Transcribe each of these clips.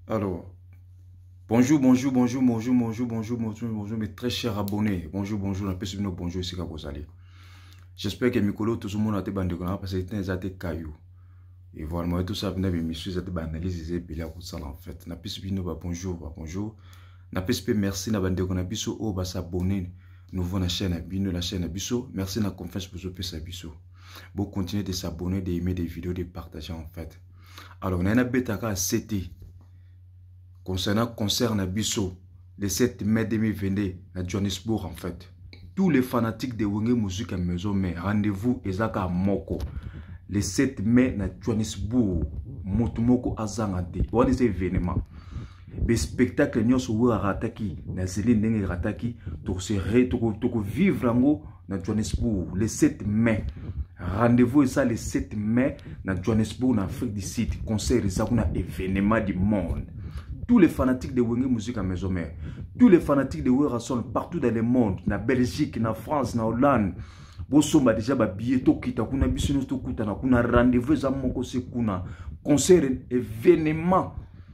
Alors, bonjour, bonjour, bonjour, bonjour, bonjour, bonjour, bonjour, bonjour, mes très chers abonnés. Bonjour, bonjour, bonjour, c'est vous allez. J'espère que Mikolo, tout le monde a été bandé parce que c'est un caillou. Et voilà, moi, tout ça, vous avez mis sur cette analyse, et puis là, vous savez, en fait. N'a pas bonjour, bonjour. N'a pas merci, n'a bandé qu'on a biso, oh, bah, s'abonner. Nouveau la chaîne, la chaîne biso. Merci, la confiance pour ce sa biso. Bon, continuez de s'abonner, d'aimer des vidéos, de partager, en fait. Alors, on a un bêta à CT. Concernant concert Bisso, le 7 mai 2022 à Johannesburg en fait. Tous les fanatiques de Wenge Musique à Maison mais rendez-vous Ezaka Moko. Le 7 mai à Johannesburg, Motumoko Azangante. What is événement? Les spectacles nous sont à Rataki, na Zéline Nenge Rataki, pour se vivre en na Johannesburg le 7 mai. Rendez-vous est ça le 7 mai na Johannesburg en Afrique du Sud. Concert est ça un événement du monde. Tous les fanatiques de Wenge Musique à Maison Mère, tous les fanatiques de Wenge sont partout dans le monde, na Belgique, na France, na Hollande. Bosomba déjà ba billet to kita kuna bisino to kuta na kuna rendez-vous za moko se kuna concert événement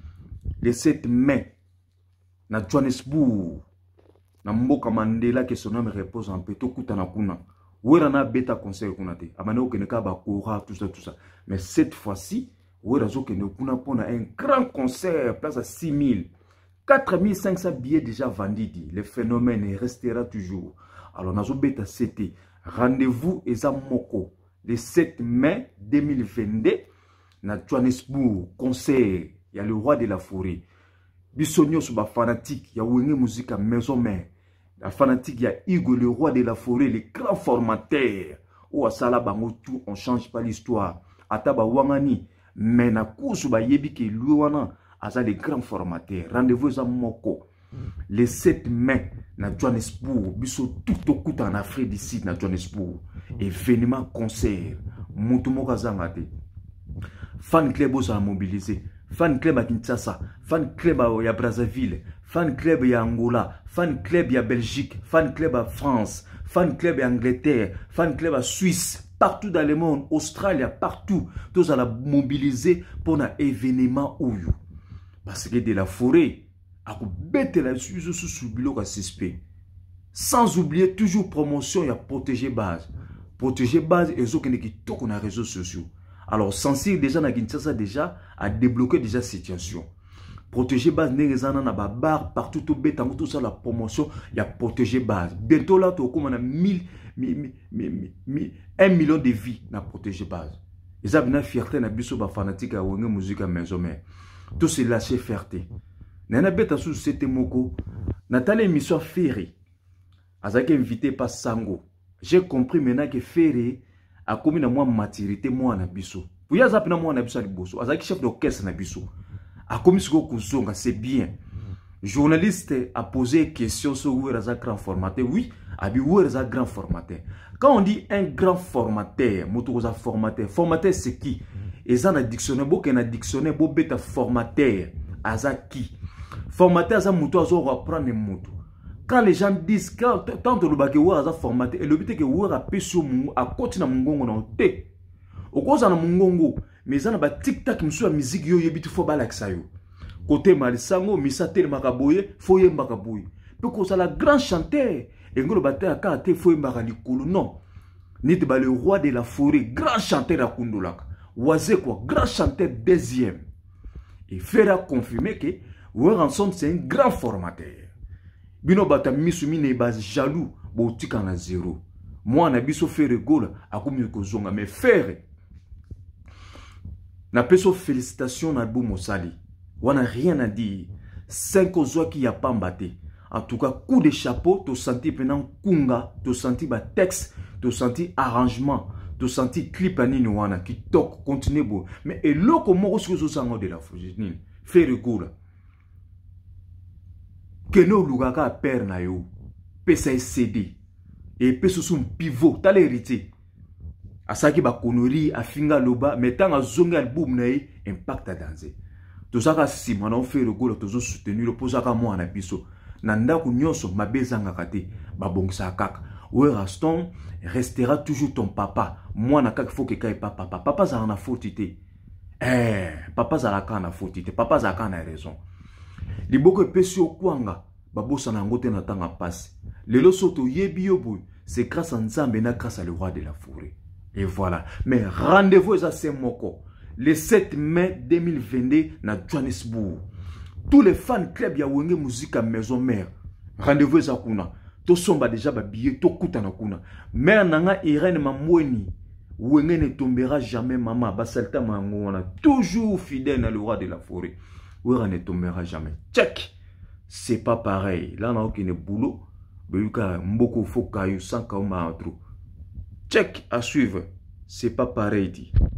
le 7 mai na Johannesburg na Mboka Mandela que son nom repose en paix to kuta na kuna. Wera na beta concert kuna te. Amane okeneka ba kora tout ça. Mais cette fois-ci nous avons un grand concert, place à 6000. 4500 billets déjà vendus. Le phénomène restera toujours. Alors, nous avons CT. Rendez-vous est à Moko. Le 7 mai 2022, à Johannesburg, concert. Il y a le roi de la forêt. Bissonio sur la fanatique. Il y a Wenge Musique à Maison Mère. La fanatique, il y a Hugo, le roi de la forêt, le grand formateur. Ou à Salabango, tout, on ne change pas l'histoire. Ataba Wangani. Mais na course ba yebi ke luwana aza les grands formateurs. Rendez-vous à Moko. Le 7 mai na Johannesburg, biso tout au coup en Afrique d'ici na Johannesburg. Événement concert. Mutumoka zangate. Fan club aux mobilisé. Fan club à Kinshasa, fan club à Brazzaville, fan club à Angola, fan club à Belgique, fan club à France, fan club à Angleterre, fan club à Suisse. Partout dans le monde, Australie, partout, tous à la mobiliser pour un événement où parce que de la forêt, à bête la sous sans oublier toujours promotion, il y a protéger base. Protéger base et ceux qui toquent dans les réseaux sociaux. Alors, sensible déjà na Kinshasa déjà à débloquer déjà situation. Protéger base n'est na bar partout tout bête tout ça la promotion, il y a protéger base. Bientôt là, tu comme on a 1 million de vies na protéger base. Ils ont une fierté na biso ba fanatique à Wenge Musique à Maison Mère. Tout c'est lâché fierté. Nana beta sous cette moko. Nathalie émission Ferry. Azaki invité par Sango. J'ai compris maintenant que Ferry a commis na moi maturité moi na biso. Vous y a zapina moi na biso à Liboso. Azaki chef d'orchestre na biso. A commis ce que c'est bien. Journaliste a posé question sur où est un grand formateur. Oui, où est un grand formateur. Quand on dit un grand formateur, formateur c'est qui? Et ça na dictionnaire, un dictionnaire, beta formateur, aza qui? Formateur, ça moutou azo reprendre les moutous. Quand les gens disent, tant que le bague ou aza formateur, et le but est que ou a peso à côté na mungongo na te. Au cause na mungongo, mais ça na ba tic tac monsieur la musique yo yebitu fo balak sayo. Côté Malisango, Misatel Makaboye, Foye Makaboye. Parce que la grand chanteur, et nous le batteur à Kate Foye Makalikolo. Non. N'était pas le roi de la forêt, grand chanteur à Kundolak. Oisé quoi, grand chanteur deuxième. Et Fera confirmer que Weranson c'est un grand formateur. Bino bata misumi ne base jaloux, boutique en a zéro. Moi, on a biso faire gola, à combien que zonga, mais faire. N'a pas so félicitations à Bou Mosali. On n'a rien à dire. 5 aux qui a pas mbatté. En tout cas, coup de chapeau, tu senti pendant kunga, tu senti ba texte, tu senti arrangement, tu senti clip à Ninoana qui toque, continue beau. Mais et l'eau comme moi, ce que je sens de la frugine, fait recours. Que nous, l'ougaka père na yo, pesa CD, et pesa son pivot, t'as l'hérité. A ça qui ba connerie, a finga loba, mais tant à zonga album na impact à danser. Tout ça, si on fait le goût, tout soutenu, le pose à moi en abisso. Nanda Kounyoso, ma bezanga kate, babongsa kak. Où Raston restera toujours ton papa. Moi, n'a qu'à faut que papa. Papa, ça en a faute. Papa zalaka na faute te, papa zalaka na raison. Liboko epesi okwanga, babosa na ngote na tanga passe. Lelo soto yebi yobo, c'est grâce à Nzambe na grâce à le roi de la forêt. Et voilà. Mais rendez-vous à Semoko, le 7 mai 2022 na Johannesburg. Tous les fans club ya wenge musique à maison mère. Rendez-vous à kuna. To somba déjà ba billet to kuta na kuna. Mère nanga Irène Mamweni. Wenge ne tombera jamais maman. Basalta mangona. Toujours fidèle à le roi de la forêt. Wenge ne tombera jamais. Check. C'est pas pareil. Là, on a aucun boulot. Beluka mboko fokayu sans kauma outro. Check à suivre. C'est pas pareil dit.